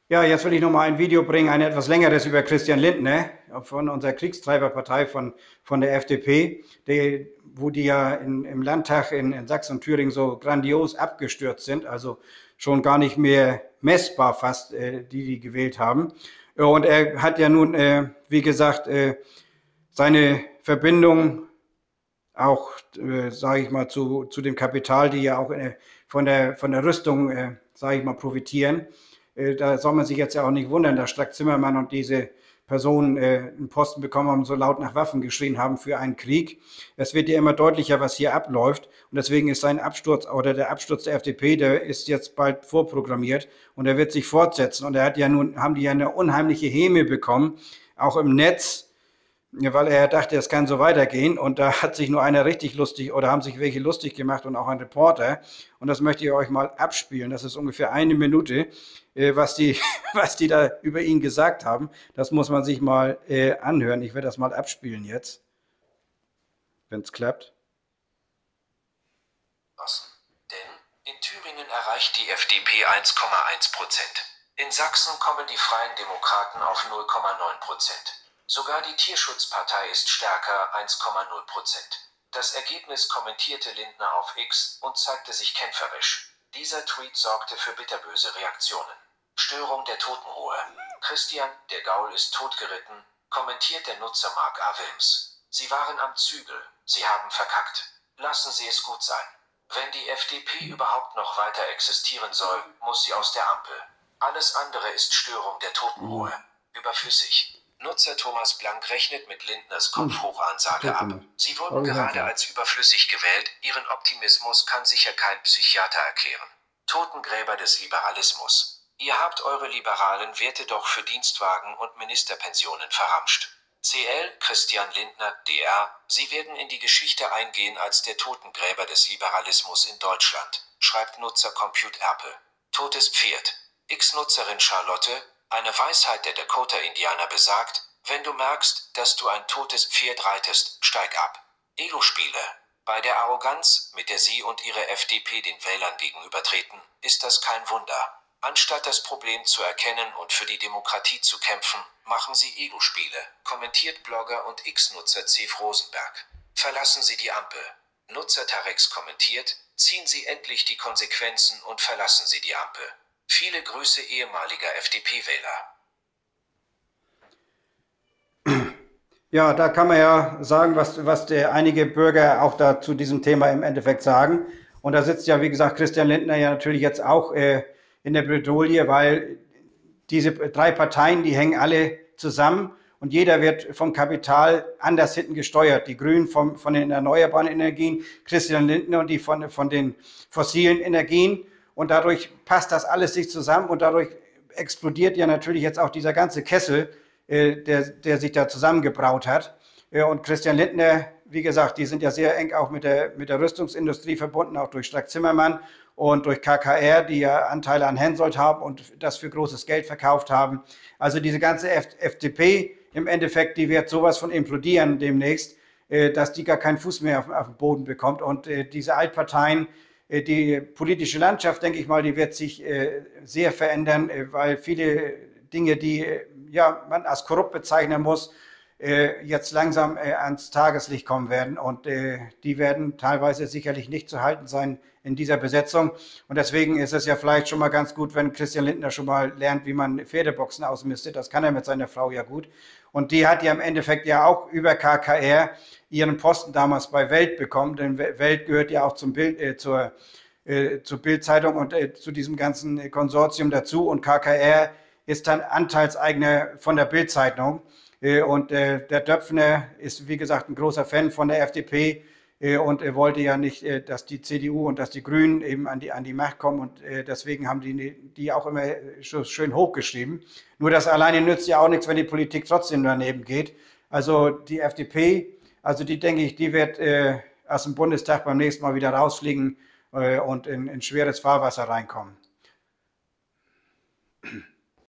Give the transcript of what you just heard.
Ja, jetzt will ich noch mal ein Video bringen, ein etwas längeres über Christian Lindner von unserer Kriegstreiberpartei von der FDP, wo die ja im Landtag in Sachsen und Thüringen so grandios abgestürzt sind, also schon gar nicht mehr messbar fast, die gewählt haben. Und er hat ja nun, wie gesagt, seine Verbindung auch, sage ich mal, zu dem Kapital, die ja auch von der Rüstung, sage ich mal, profitieren. Da soll man sich jetzt ja auch nicht wundern, dass Strack-Zimmermann und diese Personen einen Posten bekommen haben, so laut nach Waffen geschrien haben für einen Krieg. Es wird ja immer deutlicher, was hier abläuft. Und deswegen ist sein Absturz oder der Absturz der FDP, der ist jetzt bald vorprogrammiert und er wird sich fortsetzen. Und er hat ja nun, haben die ja eine unheimliche Häme bekommen, auch im Netz, ja, weil er dachte, es kann so weitergehen. Und da hat sich nur einer richtig lustig oder haben sich welche lustig gemacht und auch ein Reporter. Und das möchte ich euch mal abspielen. Das ist ungefähr eine Minute, was die, was die da über ihn gesagt haben. Das muss man sich mal anhören. Ich werde das mal abspielen jetzt, wenn es klappt. Denn in Thüringen erreicht die FDP 1,1%. In Sachsen kommen die Freien Demokraten auf 0,9%. Sogar die Tierschutzpartei ist stärker, 1,0%. Das Ergebnis kommentierte Lindner auf X und zeigte sich kämpferisch. Dieser Tweet sorgte für bitterböse Reaktionen. Störung der Totenruhe. Christian, der Gaul ist totgeritten, kommentiert der Nutzer Mark A. Wilms. Sie waren am Zügel, sie haben verkackt. Lassen Sie es gut sein. Wenn die FDP überhaupt noch weiter existieren soll, muss sie aus der Ampel. Alles andere ist Störung der Totenruhe. Überflüssig. Nutzer Thomas Blank rechnet mit Lindners Kopfhochansage ab. Sie wurden gerade als überflüssig gewählt, ihren Optimismus kann sicher kein Psychiater erklären. Totengräber des Liberalismus. Ihr habt eure liberalen Werte doch für Dienstwagen und Ministerpensionen verramscht. CL, Christian Lindner, DR, Sie werden in die Geschichte eingehen als der Totengräber des Liberalismus in Deutschland, schreibt Nutzer Compute Apple. Totes Pferd. X-Nutzerin Charlotte, eine Weisheit der Dakota-Indianer besagt, wenn du merkst, dass du ein totes Pferd reitest, steig ab. Ego-Spiele. Bei der Arroganz, mit der Sie und Ihre FDP den Wählern gegenübertreten, ist das kein Wunder. Anstatt das Problem zu erkennen und für die Demokratie zu kämpfen, machen Sie Ego-Spiele, kommentiert Blogger und X-Nutzer Cef Rosenberg. Verlassen Sie die Ampel. Nutzer Tarex kommentiert, ziehen Sie endlich die Konsequenzen und verlassen Sie die Ampel. Viele Grüße ehemaliger FDP-Wähler. Ja, da kann man ja sagen, was einige Bürger auch da zu diesem Thema im Endeffekt sagen. Und da sitzt ja, wie gesagt, Christian Lindner ja natürlich jetzt auch in der Bredouille, weil diese drei Parteien, die hängen alle zusammen und jeder wird vom Kapital anders hinten gesteuert. Die Grünen von den erneuerbaren Energien, Christian Lindner und die von den fossilen Energien. Und dadurch passt das alles sich zusammen und dadurch explodiert ja natürlich jetzt auch dieser ganze Kessel, der sich da zusammengebraut hat. Und Christian Lindner, wie gesagt, die sind ja sehr eng auch mit der Rüstungsindustrie verbunden, auch durch Strack-Zimmermann und durch KKR, die ja Anteile an Hensoldt haben und das für großes Geld verkauft haben. Also diese ganze FDP im Endeffekt, die wird sowas von implodieren demnächst, dass die gar keinen Fuß mehr auf den Boden bekommt. Und diese Altparteien, die politische Landschaft, denke ich mal, die wird sich sehr verändern, weil viele Dinge, die ja, man als korrupt bezeichnen muss, jetzt langsam ans Tageslicht kommen werden. Und die werden teilweise sicherlich nicht zu halten sein in dieser Besetzung. Und deswegen ist es ja vielleicht schon mal ganz gut, wenn Christian Lindner schon mal lernt, wie man Pferdeboxen ausmistet. Das kann er mit seiner Frau ja gut. Und die hat ja im Endeffekt ja auch über KKR ihren Posten damals bei Welt bekommen, denn Welt gehört ja auch zur Bild-Zeitung und zu diesem ganzen Konsortium dazu. Und KKR ist dann Anteilseigner von der Bild-Zeitung. Und der Döpfner ist, wie gesagt, ein großer Fan von der FDP und er wollte ja nicht, dass die CDU und dass die Grünen eben an die Macht kommen und deswegen haben die auch immer schön hochgeschrieben. Nur das alleine nützt ja auch nichts, wenn die Politik trotzdem daneben geht. Also die FDP, also die denke ich, die wird aus dem Bundestag beim nächsten Mal wieder rausfliegen und in schweres Fahrwasser reinkommen.